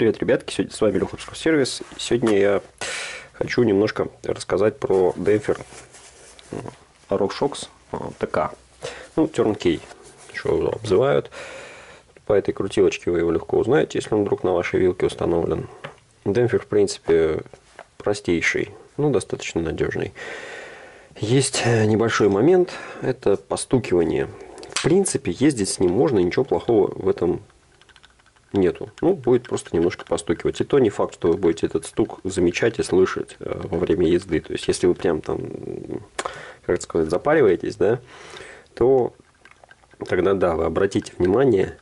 Привет, ребятки, сегодня с вами Леха Сервис. Сегодня я хочу немножко рассказать про демпфер RockShox ТК. Ну, Turnkey, еще его обзывают. По этой крутилочке вы его легко узнаете, если он вдруг на вашей вилке установлен. Демпфер, в принципе, простейший, но достаточно надежный. Есть небольшой момент, это постукивание. В принципе, ездить с ним можно, ничего плохого в этом нету. Ну, будет просто немножко постукивать. И то не факт, что вы будете этот стук замечать и слышать во время езды. То есть, если вы прям там, как сказать, запариваетесь, да, то тогда, да, вы обратите внимание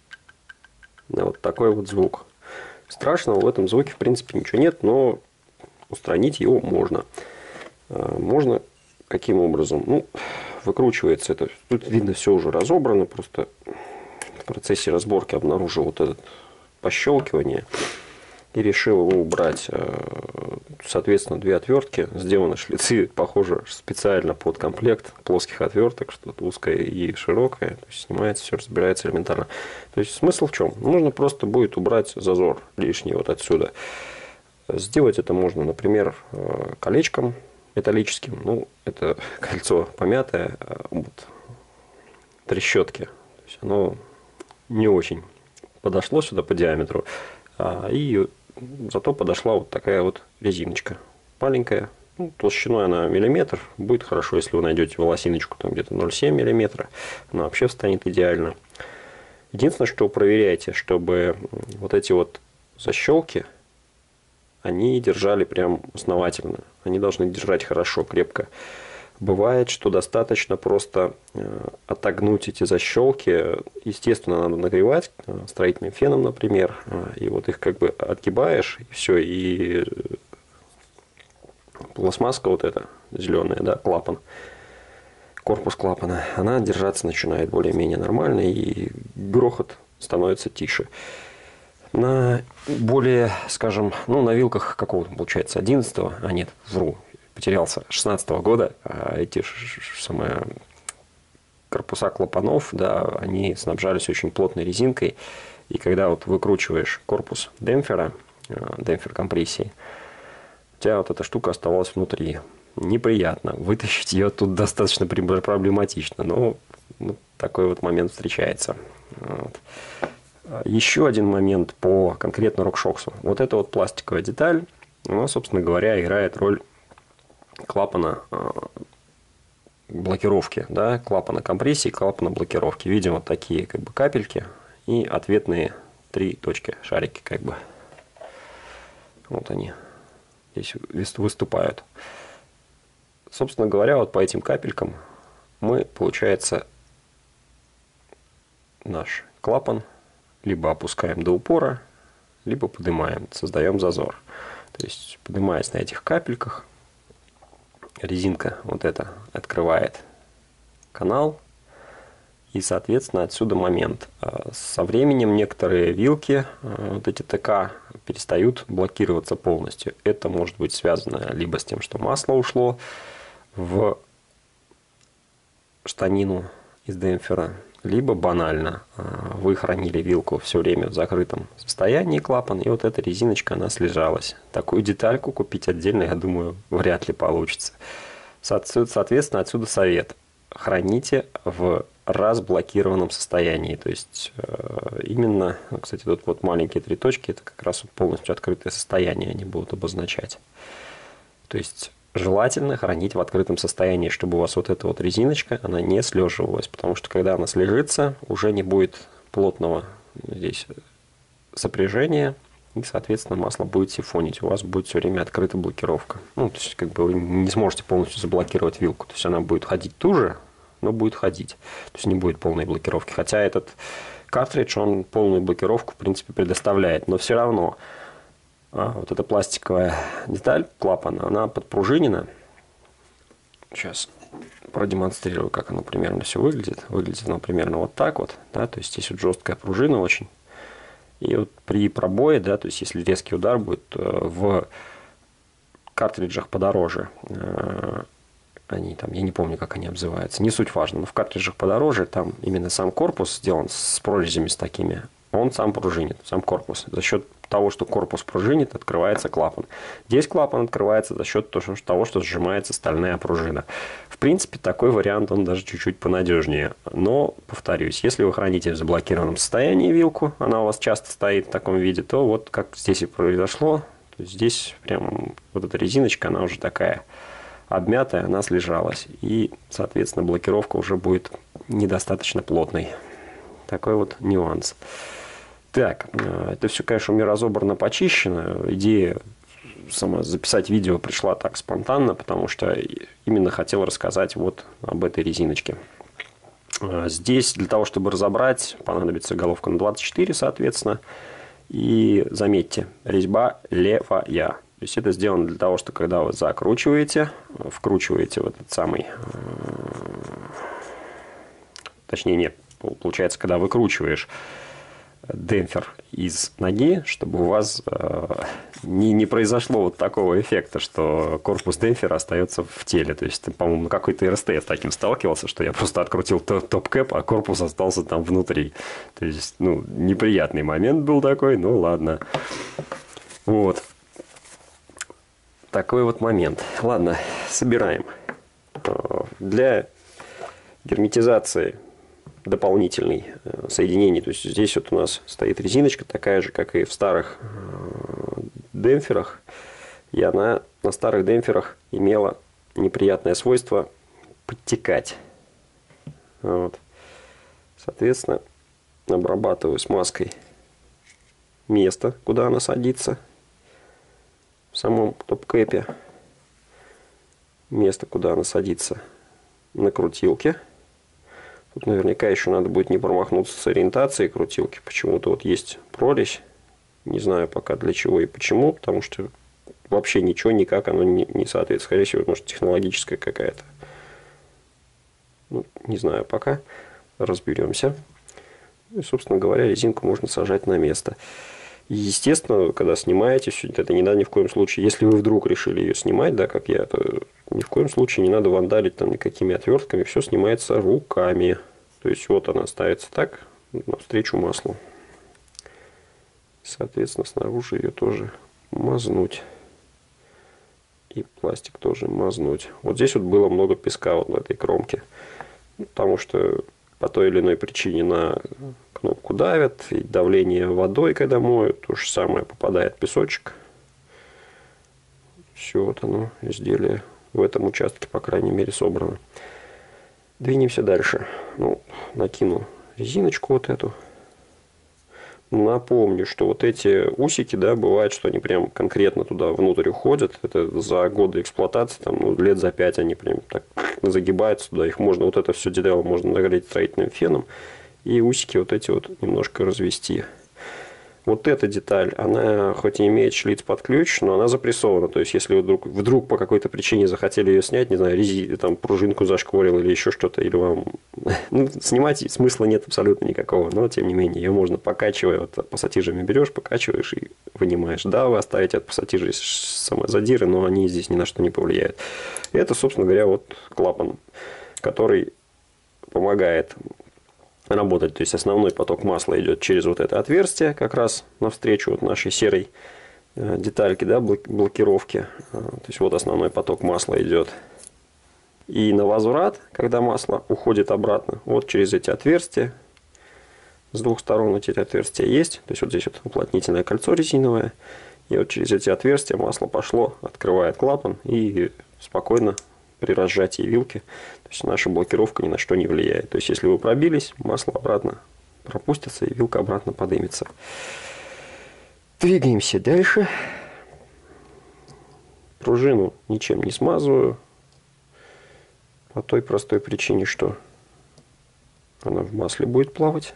на вот такой вот звук. Страшного в этом звуке, в принципе, ничего нет, но устранить его можно. Можно каким образом? Ну, выкручивается это. Тут видно, все уже разобрано, просто в процессе разборки обнаружил вот это пощелкивание и решил его убрать. Соответственно, две отвертки. Сделаны шлицы, похоже, специально под комплект плоских отверток, что-то узкое и широкое. То есть, снимается, все разбирается элементарно. То есть, смысл в чем? Нужно просто будет убрать зазор лишний вот отсюда. Сделать это можно, например, колечком металлическим. Ну, это кольцо помятое, вот, трещотки. То есть, оно не очень подошло сюда по диаметру, и зато подошла вот такая вот резиночка маленькая, ну, толщиной она миллиметр. Будет хорошо, если вы найдете волосиночку там где-то 0,7 миллиметра, она вообще встанет идеально. Единственное, что проверяйте, чтобы вот эти вот защелки они держали прям основательно, они должны держать хорошо, крепко. Бывает, что достаточно просто отогнуть эти защелки. Естественно, надо нагревать строительным феном, например. И вот их как бы отгибаешь, и все. И пластмасска вот эта зеленая, да, клапан, корпус клапана, она держаться начинает более-менее нормально. И грохот становится тише. На более, скажем, ну, на вилках какого-то, получается, 11-го, а нет, вру, потерялся, 16-го года, эти самые корпуса клапанов, да, они снабжались очень плотной резинкой, и когда вот выкручиваешь корпус демпфера, демпфер компрессии, у тебя вот эта штука оставалась внутри. Неприятно, вытащить ее тут достаточно проблематично, но вот такой вот момент встречается. Вот. Еще один момент по конкретно RockShox. Вот эта вот пластиковая деталь, она, собственно говоря, играет роль клапана блокировки, да, клапана компрессии, клапана блокировки. Видим вот такие как бы капельки и ответные 3 точки, шарики как бы. Вот они здесь выступают. Собственно говоря, вот по этим капелькам мы, получается, наш клапан либо опускаем до упора, либо поднимаем, создаем зазор. То есть, поднимаясь на этих капельках, резинка вот эта открывает канал, и, соответственно, отсюда момент. Со временем некоторые вилки, вот эти ТК, перестают блокироваться полностью. Это может быть связано либо с тем, что масло ушло в штанину из демпфера, либо банально вы хранили вилку все время в закрытом состоянии, клапан, и вот эта резиночка, она слежалась. Такую детальку купить отдельно, я думаю, вряд ли получится. Соответственно, отсюда совет. Храните в разблокированном состоянии. То есть, именно, кстати, тут вот маленькие 3 точки, это как раз вот полностью открытое состояние они будут обозначать. То есть, желательно хранить в открытом состоянии, чтобы у вас вот эта вот резиночка, она не слеживалась. Потому что, когда она слежится, уже не будет плотного здесь сопряжения. И, соответственно, масло будет сифонить. У вас будет все время открыта блокировка. Ну, то есть, как бы вы не сможете полностью заблокировать вилку. То есть, она будет ходить туже, но будет ходить. То есть, не будет полной блокировки. Хотя этот картридж, он полную блокировку, в принципе, предоставляет. Но все равно вот эта пластиковая деталь клапана, она подпружинена. Сейчас продемонстрирую, как оно примерно все выглядит. Выглядит оно примерно вот так вот. Да? То есть, здесь вот жесткая пружина очень. И вот при пробое, да, то есть, если резкий удар будет в картриджах подороже, они там, я не помню, как они обзываются, не суть важно, но в картриджах подороже, там именно сам корпус сделан с прорезями с такими, он сам пружинит, сам корпус. За счет того, что корпус пружинит, открывается клапан. Здесь клапан открывается за счет того, что сжимается стальная пружина. В принципе, такой вариант, он даже чуть-чуть понадежнее. Но, повторюсь, если вы храните в заблокированном состоянии вилку, она у вас часто стоит в таком виде, то вот как здесь и произошло, то здесь прям вот эта резиночка, она уже такая обмятая, она слежалась. И, соответственно, блокировка уже будет недостаточно плотной. Такой вот нюанс. Так, это все, конечно, у меня разобрано, почищено. Идея сама записать видео пришла так спонтанно, потому что именно хотел рассказать вот об этой резиночке. Здесь для того, чтобы разобрать, понадобится головка на 24, соответственно. И заметьте, резьба левая. То есть это сделано для того, что когда вы закручиваете, вкручиваете в этот самый... Точнее, нет, получается, когда выкручиваешь демпфер из ноги, чтобы у вас не произошло вот такого эффекта, что корпус демпфера остается в теле. То есть, по-моему, на какой-то РСТ я с таким сталкивался, что я просто открутил топ-кэп, а корпус остался там внутри. То есть, ну, неприятный момент был такой, ну ладно. Вот. Такой вот момент. Ладно, собираем. Для герметизации дополнительный соединений. То есть здесь вот у нас стоит резиночка, такая же, как и в старых демпферах. И она на старых демпферах имела неприятное свойство подтекать. Вот. Соответственно, обрабатываю смазкой место, куда она садится. В самом топ-кэпе. Место, куда она садится на крутилке. Тут наверняка еще надо будет не промахнуться с ориентацией крутилки. Почему-то вот есть прорезь. Не знаю пока для чего и почему. Потому что вообще ничего, никак оно не соответствует. Скорее всего, может, технологическая какая-то. Ну, не знаю пока. Разберемся. И, собственно говоря, резинку можно сажать на место. И, естественно, когда снимаете все это, не надо ни в коем случае, если вы вдруг решили ее снимать, да, как я, то ни в коем случае не надо вандалить там никакими отвертками, все снимается руками. То есть вот она ставится так, навстречу маслу. Соответственно, снаружи ее тоже мазнуть. И пластик тоже мазнуть. Вот здесь вот было много песка вот на этой кромке. Потому что по той или иной причине на кнопку давят, и давление водой, когда моют, то же самое, попадает песочек. Все вот оно, изделие в этом участке, по крайней мере, собрано. Двинемся дальше. Ну, накину резиночку вот эту. Напомню, что вот эти усики, да, бывает, что они прям конкретно туда внутрь уходят. Это за годы эксплуатации, там, ну, лет за 5 они прям так загибаются туда. Их можно, вот это все дело можно нагреть строительным феном. И усики вот эти вот немножко развести. Вот эта деталь, она хоть и имеет шлиц под ключ, но она запрессована. То есть, если вы вдруг по какой-то причине захотели ее снять, не знаю, там пружинку зашкворил или еще что-то, или вам... Ну, снимать смысла нет абсолютно никакого. Но, тем не менее, ее можно, покачивая, вот пассатижами берешь, покачиваешь и вынимаешь. Да, вы оставите от пассатижей самозадиры, но они здесь ни на что не повлияют. И это, собственно говоря, вот клапан, который помогает работать. То есть основной поток масла идет через вот это отверстие, как раз навстречу вот нашей серой детальки, да, блокировки. То есть вот основной поток масла идет. И на возврат, когда масло уходит обратно, вот через эти отверстия, с двух сторон эти отверстия есть. То есть вот здесь вот уплотнительное кольцо резиновое. И вот через эти отверстия масло пошло, открывает клапан и спокойно при разжатии вилки, то есть наша блокировка ни на что не влияет. То есть если вы пробились, масло обратно пропустится и вилка обратно поднимется. Двигаемся дальше. Пружину ничем не смазываю. По той простой причине, что она в масле будет плавать.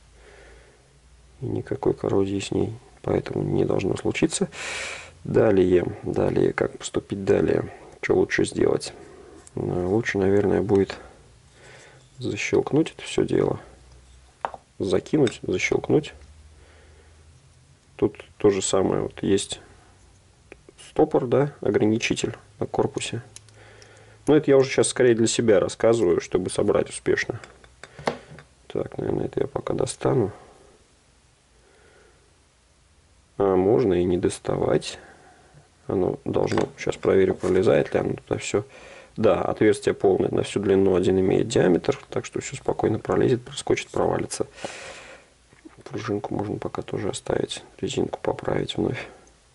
И никакой коррозии с ней поэтому не должно случиться. Далее, как поступить далее? Что лучше сделать? Лучше, наверное, будет защелкнуть это все дело. Закинуть, защелкнуть. Тут то же самое. Вот есть стопор, да, ограничитель на корпусе. Но это я уже сейчас скорее для себя рассказываю, чтобы собрать успешно. Так, наверное, это я пока достану. А можно и не доставать. Оно должно, сейчас проверю, пролезает ли оно туда все. Да, отверстие полное на всю длину, один имеет диаметр, так что все спокойно пролезет, проскочит, провалится. Пружинку можно пока тоже оставить, резинку поправить вновь.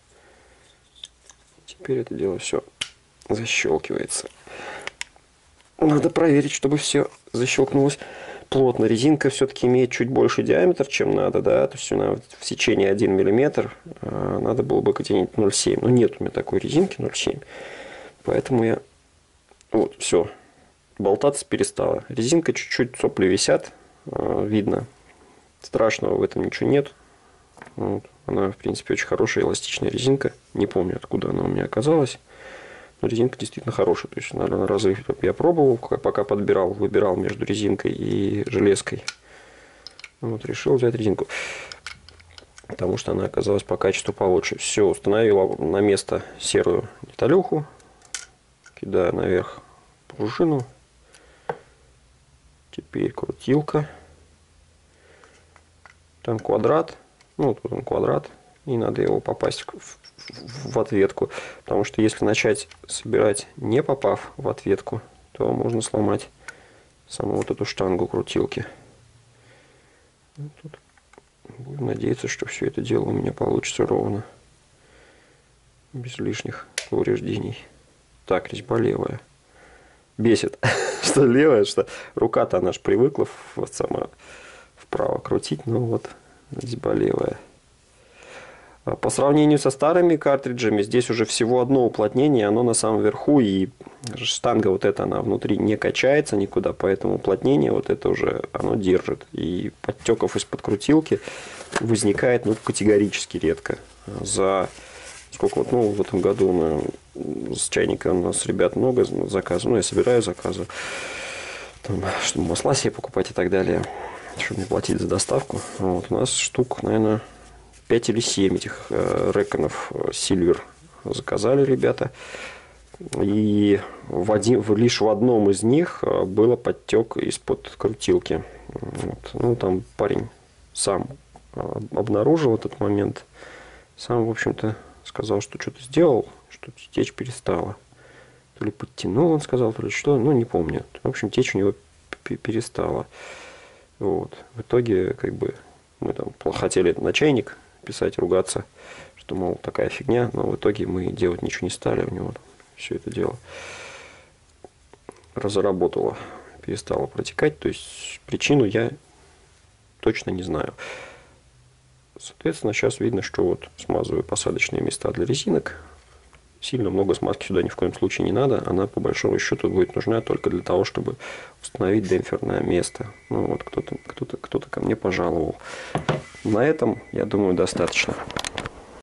Теперь это дело все защелкивается. Надо проверить, чтобы все защелкнулось плотно. Резинка все-таки имеет чуть больше диаметр, чем надо, да, то есть она в сечении 1 мм, надо было бы где-нибудь 0,7. Но нет у меня такой резинки 0,7, поэтому я... Вот, все, болтаться перестала. Резинка чуть-чуть, сопли висят, видно. Страшного в этом ничего нет. Вот. Она, в принципе, очень хорошая эластичная резинка. Не помню, откуда она у меня оказалась. Но резинка действительно хорошая. То есть, наверное, разы я пробовал, пока подбирал, выбирал между резинкой и железкой. Вот, решил взять резинку. Потому что она оказалась по качеству получше. Все, установил на место серую деталюху. Кидаю наверх пружину. Теперь крутилка. Там квадрат. Ну, тут он квадрат. И надо его попасть в ответку. Потому что если начать собирать, не попав в ответку, то можно сломать саму вот эту штангу крутилки. Тут будем надеяться, что все это дело у меня получится ровно. Без лишних повреждений. Так, резьба левая. Бесит, что левая, что рука-то она ж привыкла сама вправо крутить, но вот резьба левая. По сравнению со старыми картриджами, здесь уже всего одно уплотнение, оно на самом верху, и штанга вот эта, она внутри не качается никуда, поэтому уплотнение вот это уже, оно держит. И подтеков из-под крутилки возникает, ну, категорически редко. За сколько вот, ну, в этом году с чайника у нас ребят много заказов, ну, я собираю заказы, там, чтобы масла себе покупать и так далее, чтобы не платить за доставку. Вот, у нас штук, наверное, 5 или 7 этих Реконов Silver заказали ребята. И лишь в одном из них было подтек из-под крутилки. Вот. Ну, там парень сам обнаружил этот момент. Сам, в общем-то, сказал, что что-то сделал, что течь перестала. То ли подтянул, он сказал, то ли что, ну, не помню. В общем, течь у него перестала. Вот. В итоге, как бы, мы там хотели на чайник писать, ругаться, что, мол, такая фигня, но в итоге мы делать ничего не стали, у него все это дело разработало, перестало протекать, то есть причину я точно не знаю. Соответственно, сейчас видно, что вот смазываю посадочные места для резинок. Сильно много смазки сюда ни в коем случае не надо. Она, по большому счету, будет нужна только для того, чтобы установить демпферное место. Ну, вот кто-то ко мне пожаловал. На этом, я думаю, достаточно.